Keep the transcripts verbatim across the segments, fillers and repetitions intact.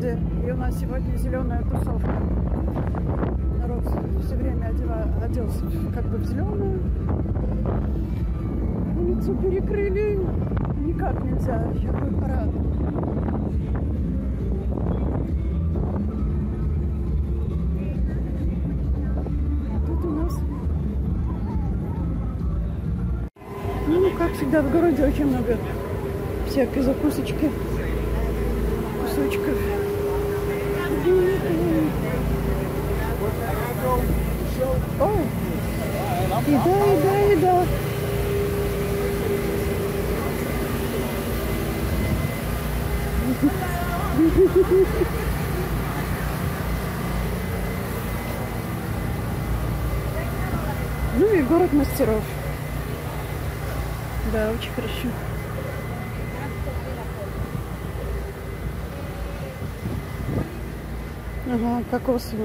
городе, и у нас сегодня зеленая тусовка. Народ все время одева, оделся как бы в зеленую. Улицу перекрыли. Никак нельзя. Сейчас будет парад. Тут у нас... Ну, как всегда, в городе очень много всякой закусочки, кусочков. О, еда, еда, еда. Ну и город мастеров. Да, очень хорошо. Ага, кокосы.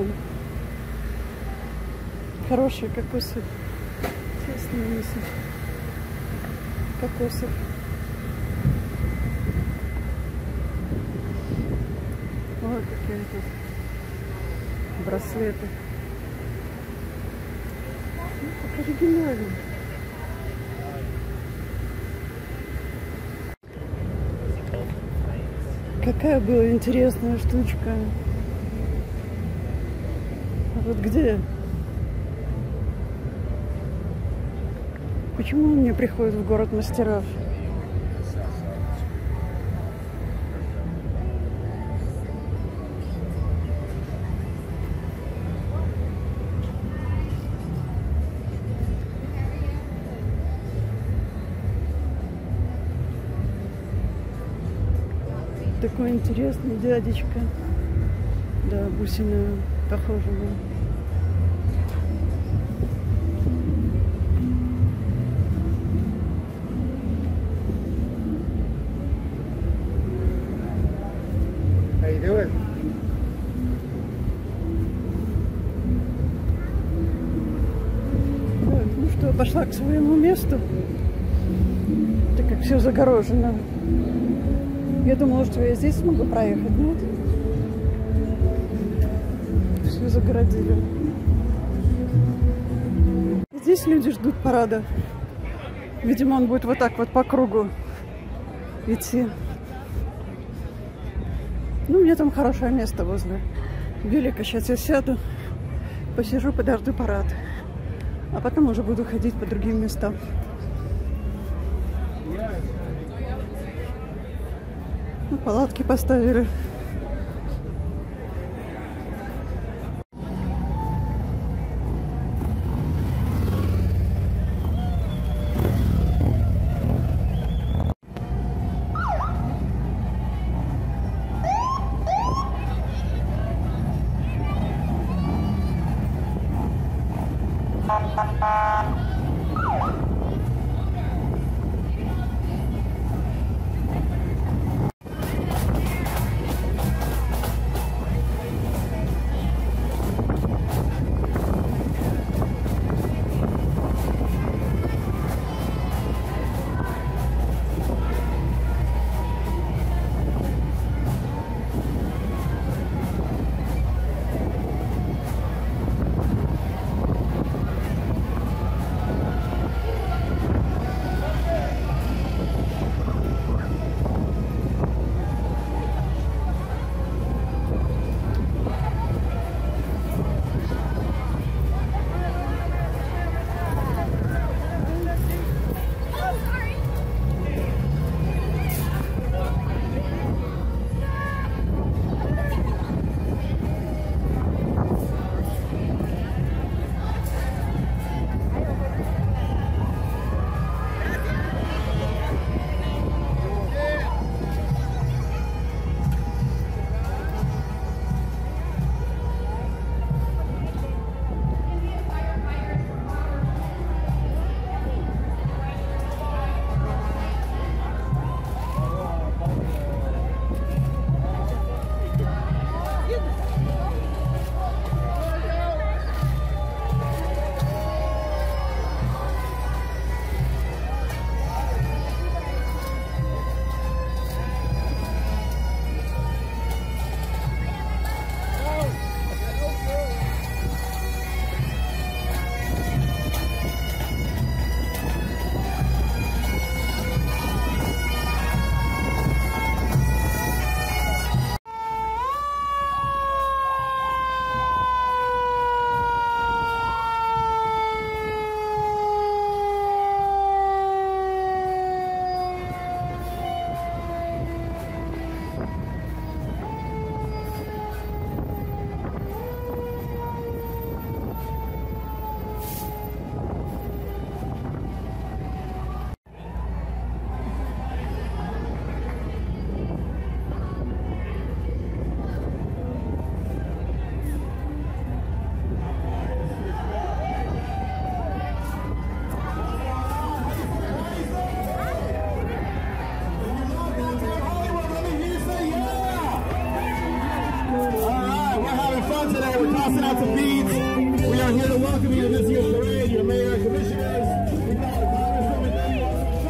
Хорошие кокосы. Честные мысли. Кокосов. Вот какие тут браслеты. Ну, как оригинально. Какая была интересная штучка. А вот где? Почему он не приходит в город мастеров? Такой интересный дядечка. Да, бусина похожа на... How you doing? Так, ну что, пошла к своему месту. Так как все загорожено. Я думала, что я здесь смогу проехать, нет? Все загородили. Здесь люди ждут парада. Видимо, он будет вот так вот по кругу идти. Ну, у меня там хорошее место возле велика. Сейчас я сяду, посижу, подожду парад. А потом уже буду ходить по другим местам. Ну, палатки поставили. welcome you to this year's parade, your mayor, commissioners, we got Congresswoman Debbie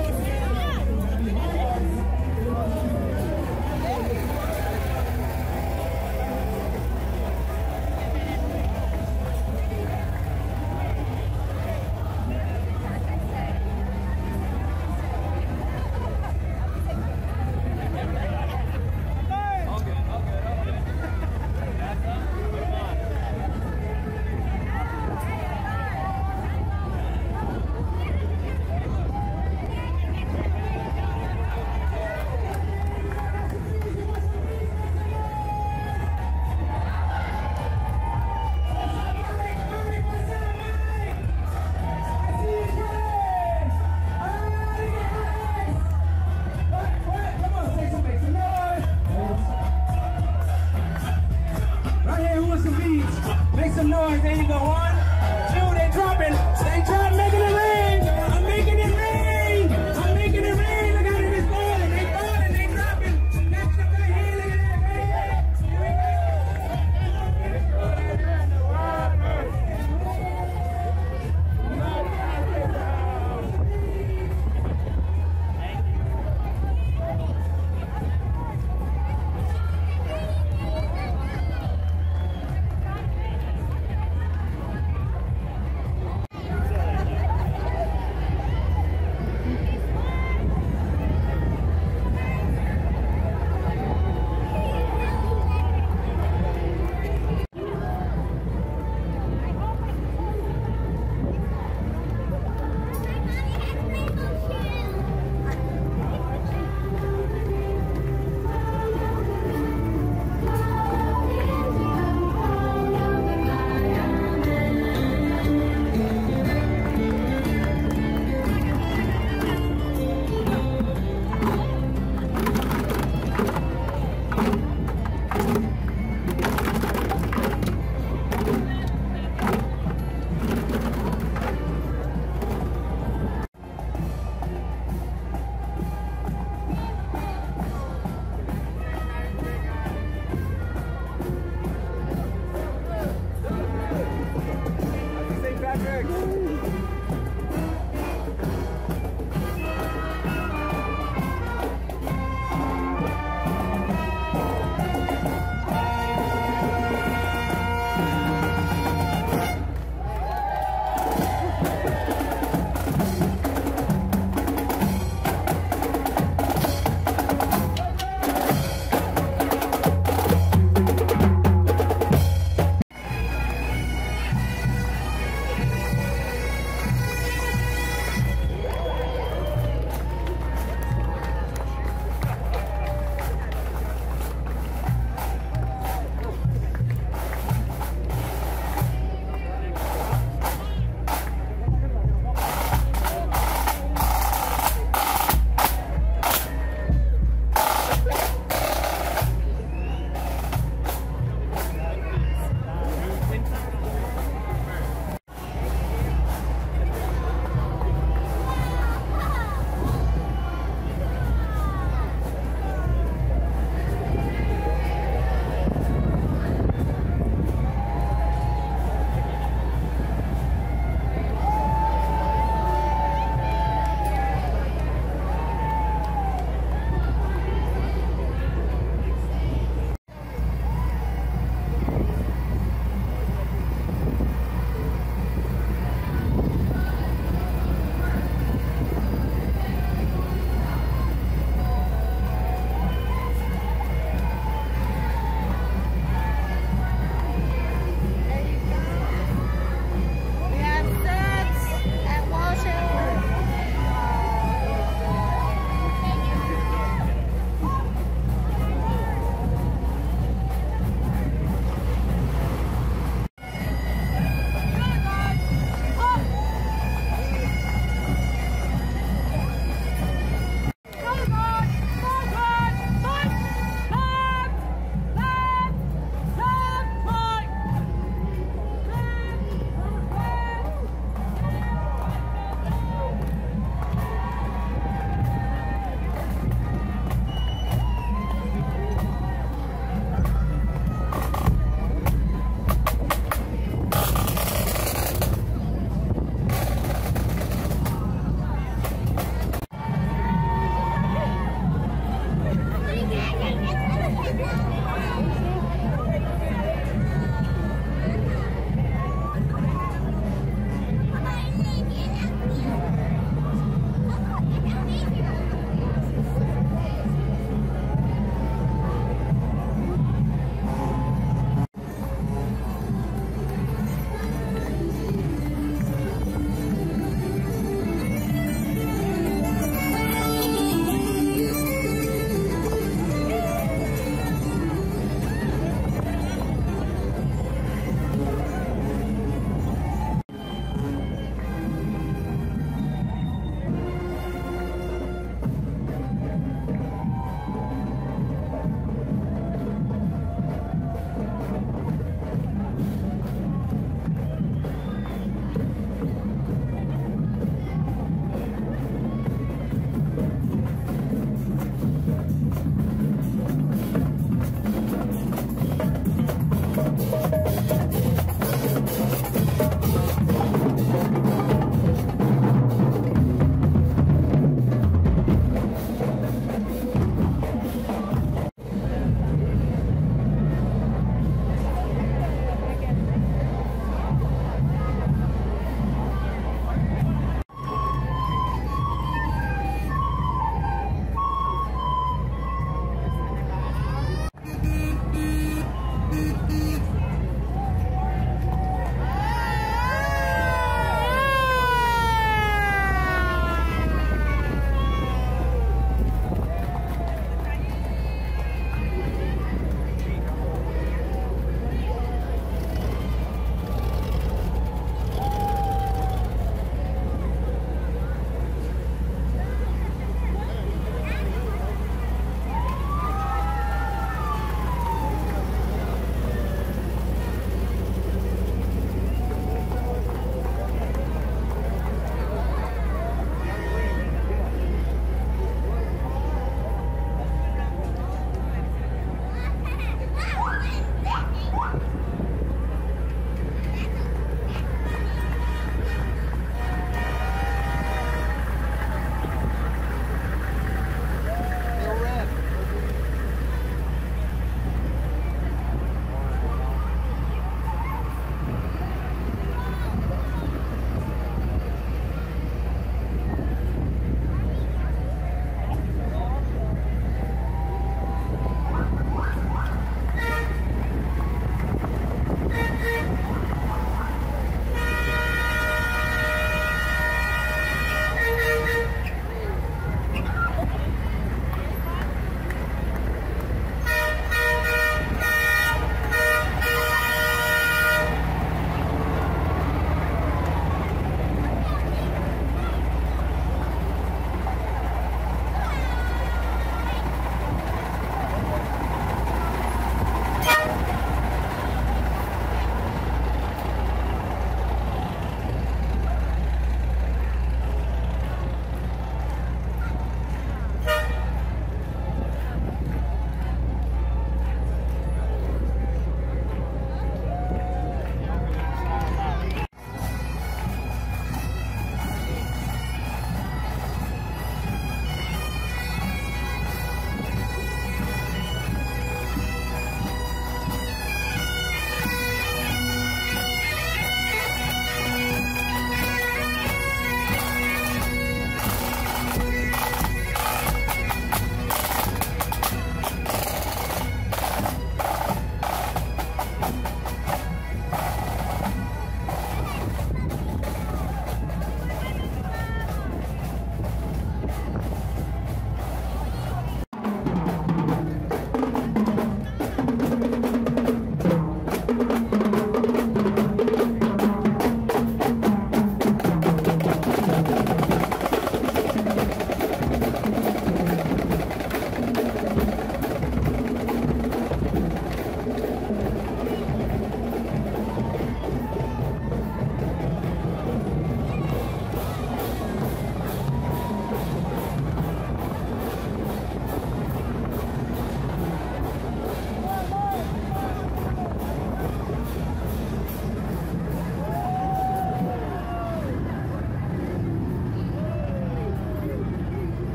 Make some noise, there you go. One, two, they dropping. They try making it rain. I'm making it rain. I'm making it rain. Look at it, it's falling. They falling, they dropping. That's the thing. Hey, look at that. Hey, here we go.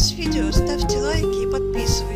понравилось видео, ставьте лайки и подписывайтесь.